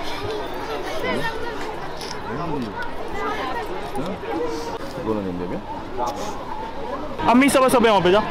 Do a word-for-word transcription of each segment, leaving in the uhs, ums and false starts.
अम्मी सब सब है वहाँ पे जा।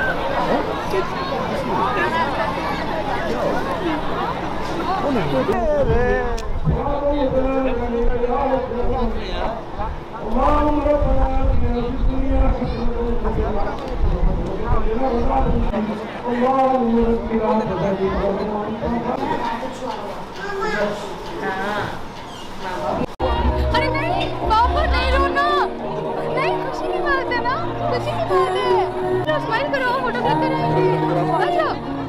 अरे नहीं पापा, नहीं रोना, नहीं, खुशी की बात है ना, खुशी की बात है। स्माइल करो, फोटो क्लिक करेंगे। अच्छा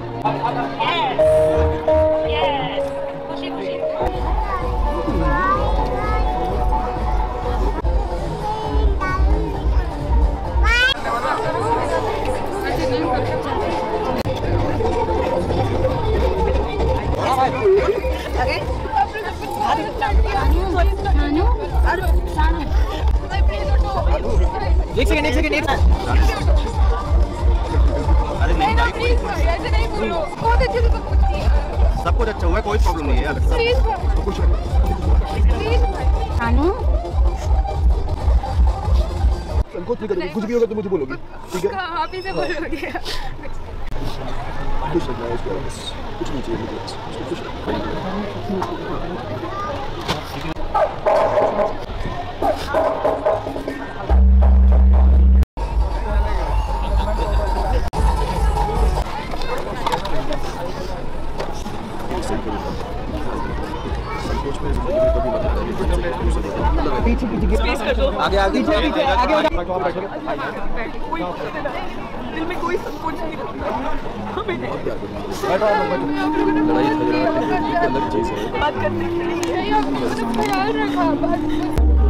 यस, खुशी खुशी। एक सेकंड एक सेकंड एक अरे नहीं ना प्लीज भाई, ऐसे नहीं बोलो, बहुत अच्छे से पूछती है। सब कुछ अच्छा हुआ है, कोई प्रॉब्लम नहीं है यार। प्लीज कुछ प्लीज खानू कुछ नहीं करोगे, कुछ भी होगा तो मुझे बोलोगी, ठीक है? आप ही से बोलोगे। कुछ नहीं है, कुछ नहीं चाहिए मुझे, कुछ आगे आगे पीछे पीछे आगे दिल में कोई संकोच नहीं रखता। हमें बात करने के लिए ख्याल रखा।